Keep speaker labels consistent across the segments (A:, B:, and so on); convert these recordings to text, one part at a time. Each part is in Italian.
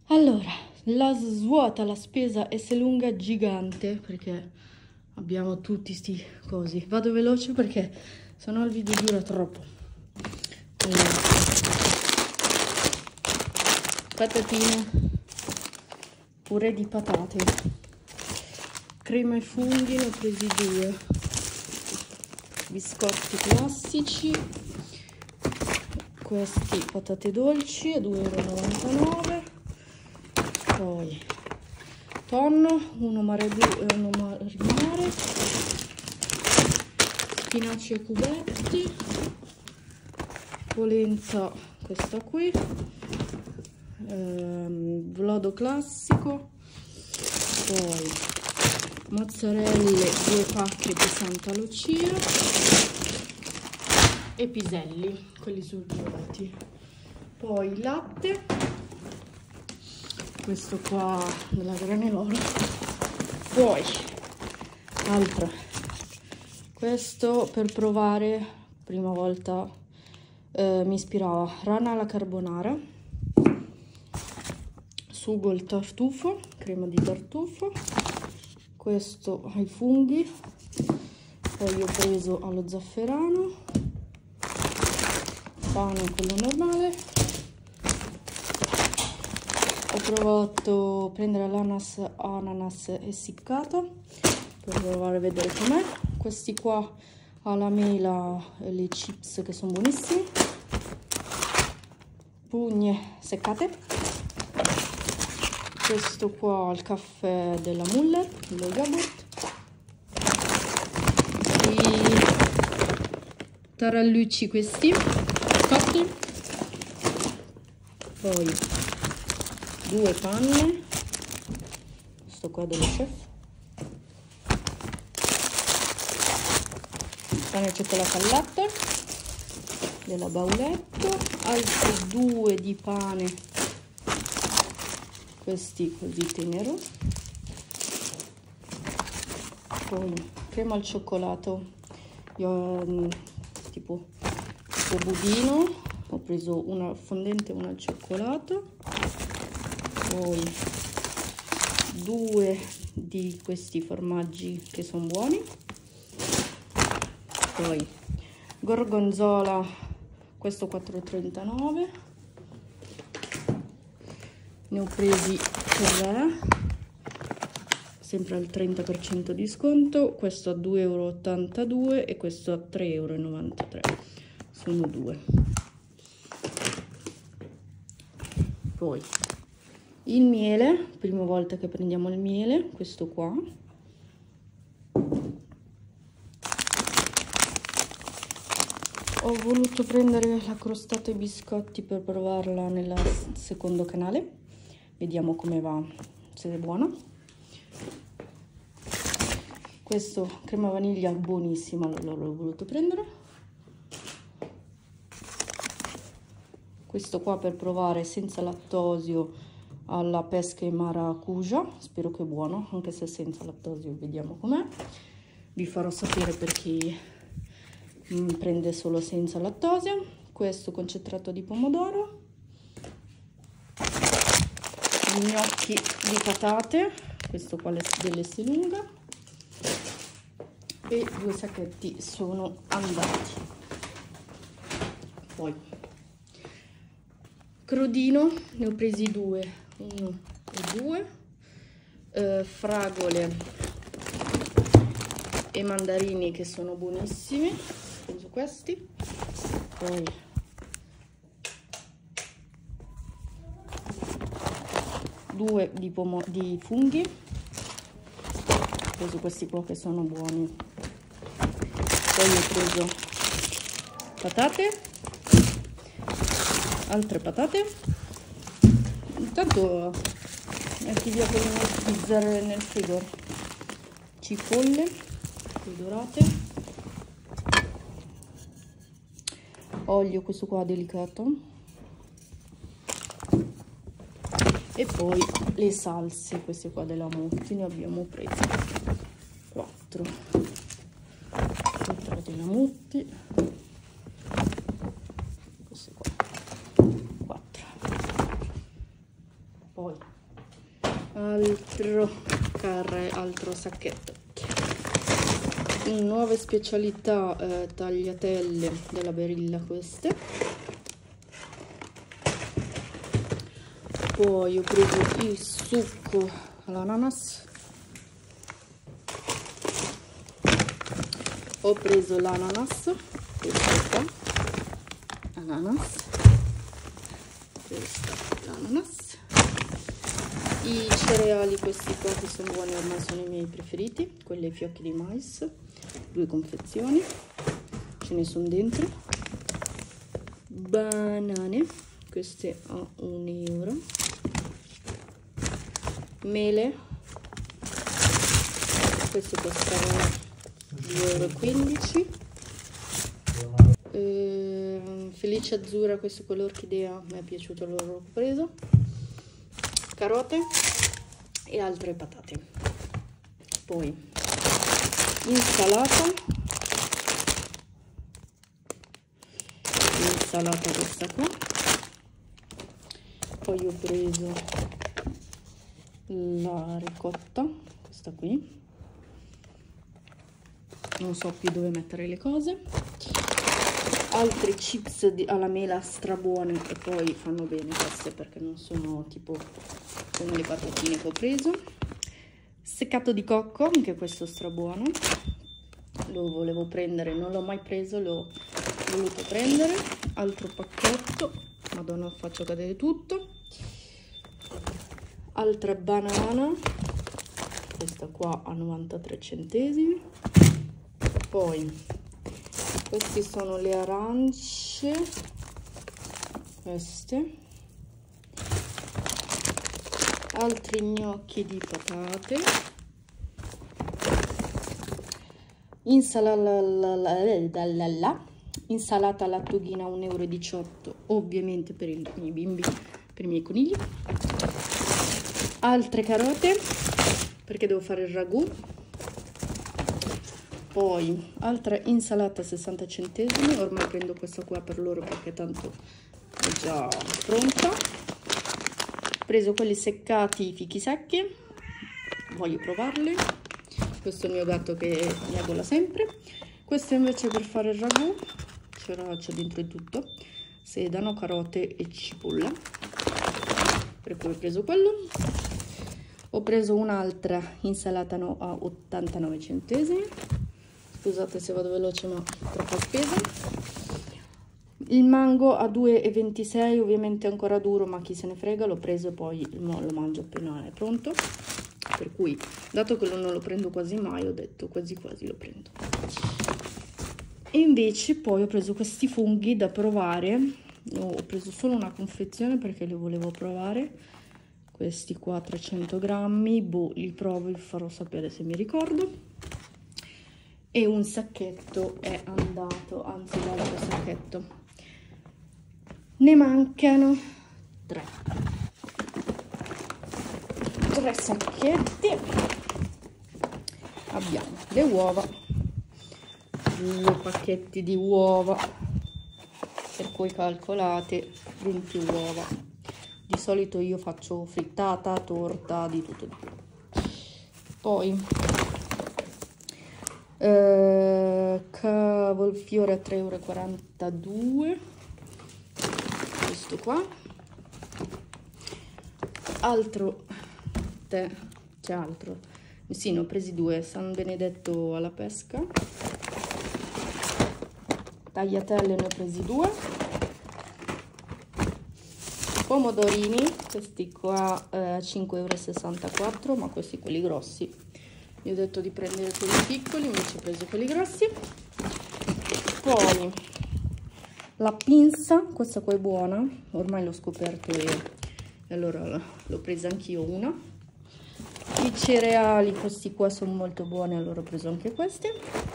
A: Allora, la svuota la spesa Esselunga gigante perché abbiamo tutti sti cosi. Vado veloce perché sennò il video dura troppo. Allora, patatine, purè di patate, crema e funghi, ne ho presi 2, biscotti classici, questi patate dolci a 2,99 €. Poi tonno, uno marinare, spinaci e cubetti, polenta questa qui, brodo classico, poi mozzarelle 2 pacche di Santa Lucia e piselli, quelli surgelati. Poi latte, questo qua della Graneloro. Poi altro, questo per provare, prima volta mi ispirava, rana alla carbonara, sugo al tartufo, crema di tartufo, questo ai funghi, poi ho preso allo zafferano, pane quello normale. Ho provato a prendere l'ananas essiccato per provare a vedere com'è. Questi qua alla mela e le chips che sono buonissimi. Pugne seccate. Questo qua al caffè della Muller, lo yogurt. I tarallucci questi, cotti. Poi 2 panne, questo qua dello chef, pane e cioccolato al latte della Bauletto, altri 2 di pane, questi così tenero, poi crema al cioccolato, io tipo budino, ho preso una fondente e una al cioccolato. Poi 2 di questi formaggi che sono buoni, poi gorgonzola, questo 4,39 €, ne ho presi 3, sempre al 30% di sconto, questo a 2,82 € e questo a 3,93 €, sono 2. Poi il miele, prima volta che prendiamo il miele, questo qua. Ho voluto prendere la crostata ai biscotti per provarla nel secondo canale. Vediamo come va, se è buona. Questo crema vaniglia buonissima, allora l'ho voluto prendere. Questo qua per provare senza lattosio alla pesca e maracuja, spero che è buono, anche se senza lattosio, vediamo com'è. Vi farò sapere per chi prende solo senza lattosio. Questo concentrato di pomodoro, gli gnocchi di patate, questo qua dell'Esselunga, e 2 sacchetti sono andati. Poi crodino, ne ho presi 2, 1 e 2, fragole e mandarini che sono buonissimi, ho preso questi. Poi due di funghi, ho preso questi qua che sono buoni. Poi ho preso patate, altre patate. Intanto metti via quelle pizzare nel frigo. Cipolle colorate, olio questo qua delicato, e poi le salse, queste qua della Mutti, ne abbiamo prese 4 della Mutti, queste qua 4. Poi altro sacchetto, nuove specialità, tagliatelle della Barilla queste. Poi ho preso il succo all'ananas, ho preso l'ananas, questo qua, ananas, questo l'ananas, i cereali questi qua che sono buoni, ormai sono i miei preferiti, quelli ai fiocchi di mais, 2 confezioni, ce ne sono dentro. Banane, queste a €1, mele, queste costavano €2,15, felice azzurra, questo con l'orchidea mi è piaciuto, allora l'ho preso, carote e altre patate. Poi insalata questa qua. Poi ho preso la ricotta, questa qui, non so più dove mettere le cose. Altri chips alla mela strabuone, e poi fanno bene queste perché non sono tipo come le patatine che ho preso. Seccato di cocco, anche questo strabuono, lo volevo prendere, non l'ho mai preso, l'ho voluto prendere. Altro pacchetto, madonna, faccio cadere tutto. Altra banana, questa qua a 93 centesimi. Poi questi sono le arance, queste. Altri gnocchi di patate. Insalata lattughina a €1,18, ovviamente per i miei bimbi, per i miei conigli. Altre carote perché devo fare il ragù. Poi altra insalata 60 centesimi, ormai prendo questa qua per loro perché tanto è già pronta. Ho preso quelli seccati, fichi secchi, voglio provarli. Questo è il mio gatto che miagola sempre. Questo invece per fare il ragù, c'è dentro di tutto, sedano, carote e cipolla, per cui ho preso quello. Ho preso un'altra insalata a 89 centesimi. Scusate se vado veloce, ma troppa spesa. Il mango a 2,26, ovviamente è ancora duro, ma chi se ne frega, l'ho preso e poi lo mangio appena è pronto. Per cui, dato che non lo prendo quasi mai, ho detto quasi quasi lo prendo. E invece poi ho preso questi funghi da provare. Ho preso solo una confezione perché li volevo provare. Questi qua 300 grammi, boh, li provo e vi farò sapere se mi ricordo. E un sacchetto è andato, anzi l'altro sacchetto. Ne mancano 3 sacchetti. Abbiamo le uova, 2 pacchetti di uova, per cui calcolate 20 uova. Di solito io faccio frittata, torta, di tutto di più. Poi cavolfiore a 3,42 €, questo qua. Altro tè, c'è altro, sì, ne ho presi 2, San Benedetto alla pesca. Tagliatelle ne ho presi 2. Pomodorini, questi qua 5,64 €, ma questi quelli grossi. Vi ho detto di prendere quelli piccoli, invece ho preso quelli grossi. Poi la pinza, questa qua è buona, ormai l'ho scoperto e allora l'ho presa anch'io una. I cereali, questi qua sono molto buoni, allora ho preso anche questi.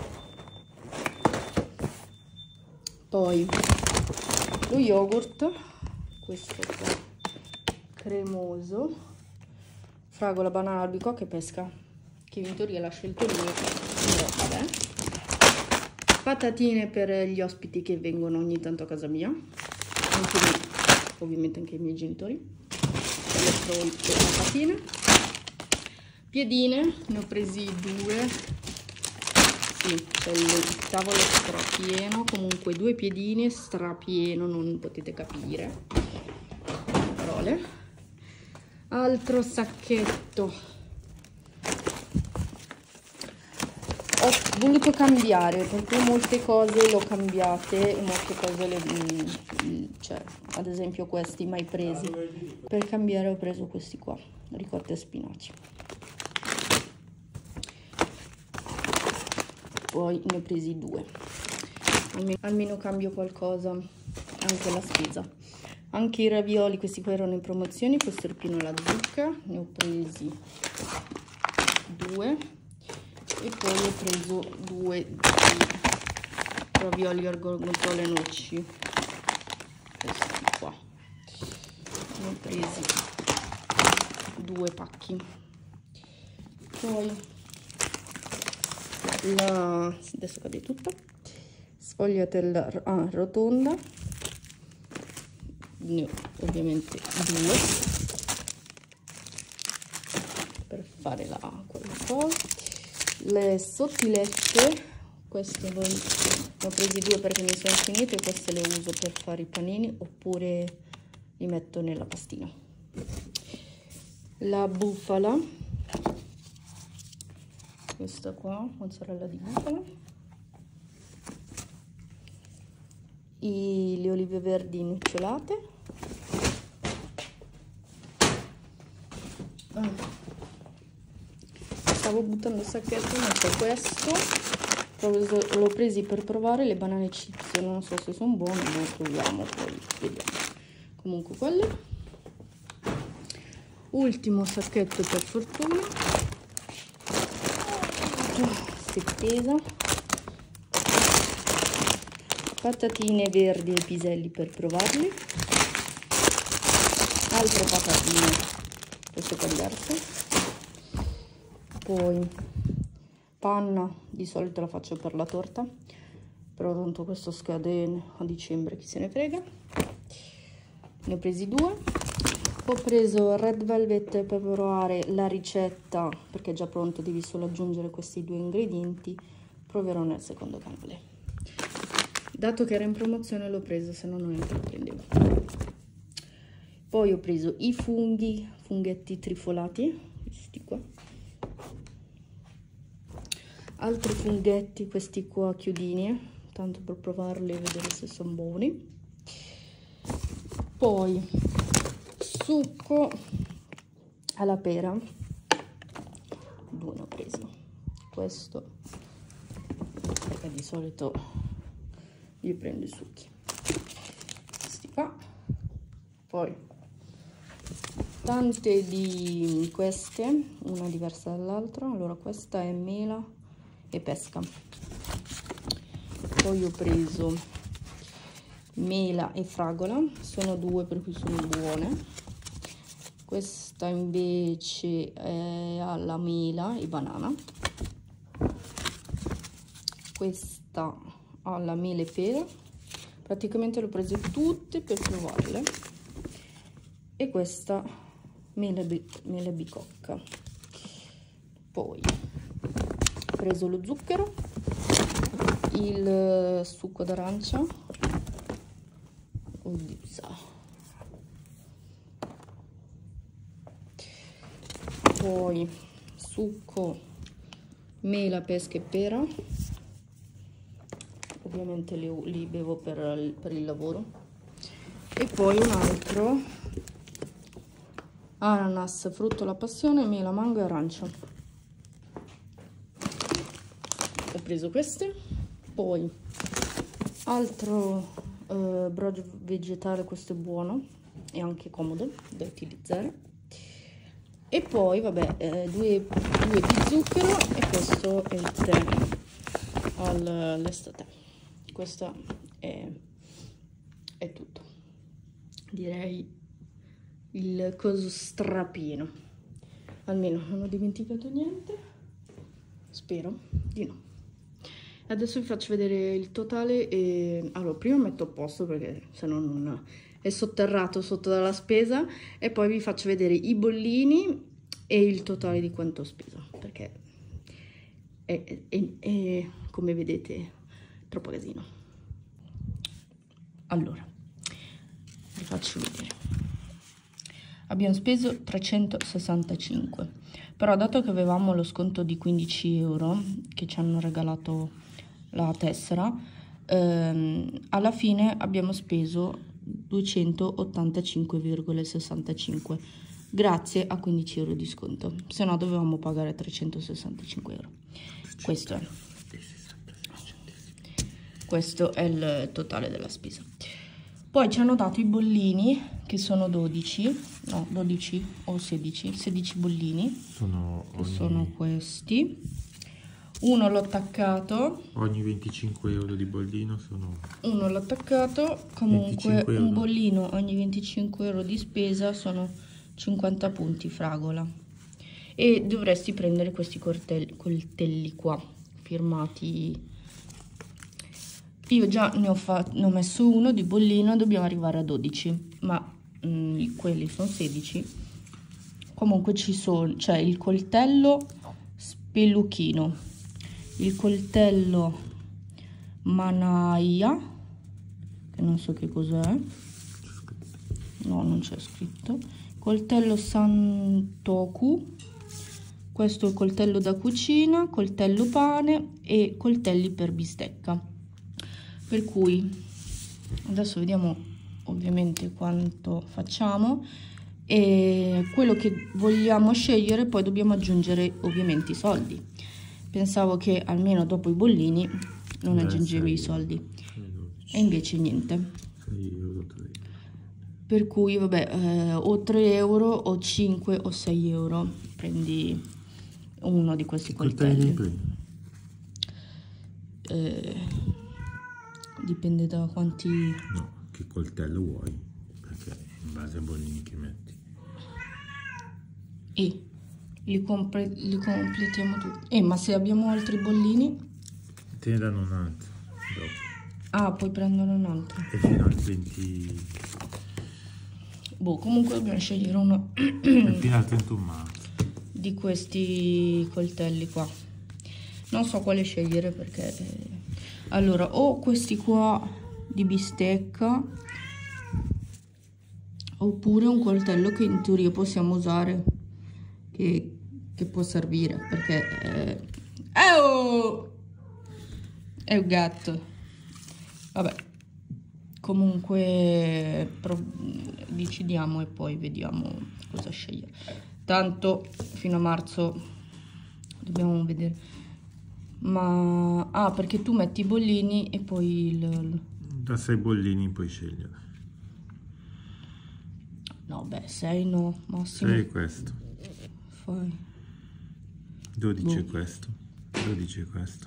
A: Poi lo yogurt, questo qua cremoso, fragola, banana, albicocca e pesca, che in teoria l'ha scelto lui, però vabbè. Patatine per gli ospiti che vengono ogni tanto a casa mia, anche me, ovviamente anche i miei genitori. le patatine. Piedine, ne ho presi 2. Sì, c'è il tavolo strapieno, comunque 2 piedine strapieno, non potete capire. Parole. Altro sacchetto. Ho voluto cambiare, per cui molte cose le ho cambiate e molte cose cioè, ad esempio questi mai presi. Per cambiare ho preso questi qua, ricotta e spinaci. Poi ne ho presi 2. Almeno cambio qualcosa, anche la spesa. Anche i ravioli, questi qua erano in promozione, questo è il pino alla zucca, ne ho presi 2. E poi ho preso 2 di ravioli al gorgonzola e noci, questi qua, ne ho presi 2 pacchi. Poi adesso cade tutto, sfogliatella rotonda, ne ho ovviamente 2 per fare quella cosa. Le sottilette, queste ne ho presi 2 perché mi sono finite, queste le uso per fare i panini oppure li metto nella pastina. La bufala, questa qua, mozzarella di bufala, le olive verdi nocciolate, stavo buttando il sacchetto, metto questo, l'ho presi per provare le banane chips, non so se sono buone, ma proviamo, poi vediamo. Comunque quelle. Ultimo sacchetto per fortuna, si pesa, patatine verdi e piselli per provarli, altre patatine, queste qua diverse. Poi panna, di solito la faccio per la torta, però tanto questo scade a dicembre, chi se ne frega. Ne ho presi 2. Ho preso Red Velvet per provare la ricetta, perché è già pronto, devi solo aggiungere questi 2 ingredienti. Proverò nel secondo canale. Dato che era in promozione l'ho preso, se no non lo prendevo. Poi ho preso i funghetti trifolati, questi qua. Altri funghetti, questi qua chiudini, tanto per provarli e vedere se sono buoni. Poi succo alla pera, 2 ne ho preso, questo perché di solito io prendo i succhi, questi qua. Poi tante di queste, una diversa dall'altra. Allora questa è mela e pesca, poi ho preso mela e fragola, sono 2 per cui sono buone. Questa invece è alla mela e banana, questa alla mela e pera, praticamente le ho prese tutte per provarle, e questa mela e bicocca. Poi ho preso lo zucchero, il succo d'arancia, poi succo, mela, pesca e pera, ovviamente li bevo per il lavoro, e poi un altro ananas, frutto alla passione, mela, mango e arancia. Ho preso queste. Poi altro brodo vegetale, questo è buono e anche comodo da utilizzare. E poi vabbè, due di zucchero, e questo è il tè all'estate. Questo è tutto, direi il coso strapieno. Almeno non ho dimenticato niente, spero di no. Adesso vi faccio vedere il totale. E allora prima metto a posto, perché se no non è sotterrato sotto dalla spesa, e poi vi faccio vedere i bollini e il totale di quanto ho speso, perché è come vedete troppo casino. Allora, vi faccio vedere. Abbiamo speso 365, però dato che avevamo lo sconto di 15 euro che ci hanno regalato la tessera, alla fine abbiamo speso 285,65 grazie a 15 euro di sconto, se no dovevamo pagare 365 euro. Questo è il totale della spesa. Poi ci hanno dato i bollini, che sono 12 o 16 bollini, sono questi. Uno l'ho attaccato.
B: Ogni 25 euro di bollino sono...
A: Uno l'ho attaccato, comunque un bollino ogni 25 euro di spesa sono 50 punti, fragola. E dovresti prendere questi coltelli qua, firmati. Io già ne ho messo uno di bollino, dobbiamo arrivare a 12, ma quelli sono 16. Comunque c'è il coltello spelluchino, il coltello manaia, che non so che cos'è, no, non c'è scritto, coltello santoku, questo è il coltello da cucina, coltello pane e coltelli per bistecca. Per cui adesso vediamo ovviamente quanto facciamo, e quello che vogliamo scegliere poi dobbiamo aggiungere ovviamente i soldi. Pensavo che almeno dopo i bollini non aggiungevi i soldi, e invece niente. Per cui vabbè, o 3 euro o 5 o 6 euro, prendi uno di questi coltelli. Dipende da quanti...
B: No, che coltello vuoi, perché in base ai bollini che metti.
A: E li completiamo tutti. Ma se abbiamo altri bollini?
B: Te ne danno un altro dopo.
A: Ah, puoi prendere un altro.
B: E fino al 20...
A: Boh, comunque dobbiamo scegliere uno
B: fino al 31 marzo.
A: Di questi coltelli qua. Non so quale scegliere perché... Allora, o questi qua di bistecca, oppure un coltello che in teoria possiamo usare, che può servire, perché è un gatto. Vabbè, comunque decidiamo e poi vediamo cosa scegliere. Tanto fino a marzo dobbiamo vedere. Ma perché tu metti i bollini e poi
B: da 6 bollini puoi scegliere.
A: No, beh, 6 no, massimo
B: 6 è questo.
A: Fai
B: 12 è questo. 12 è questo.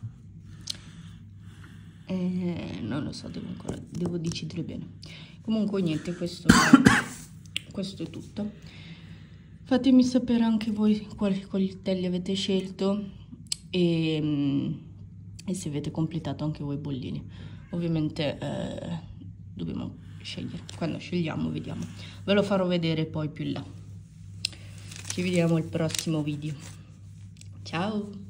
A: Non lo so, devo decidere bene. Comunque niente, questo è tutto. Fatemi sapere anche voi quali coltelli avete scelto e se avete completato anche voi i bollini. Ovviamente dobbiamo scegliere. Quando scegliamo vediamo, ve lo farò vedere poi più in là. Ci vediamo al prossimo video. Ciao.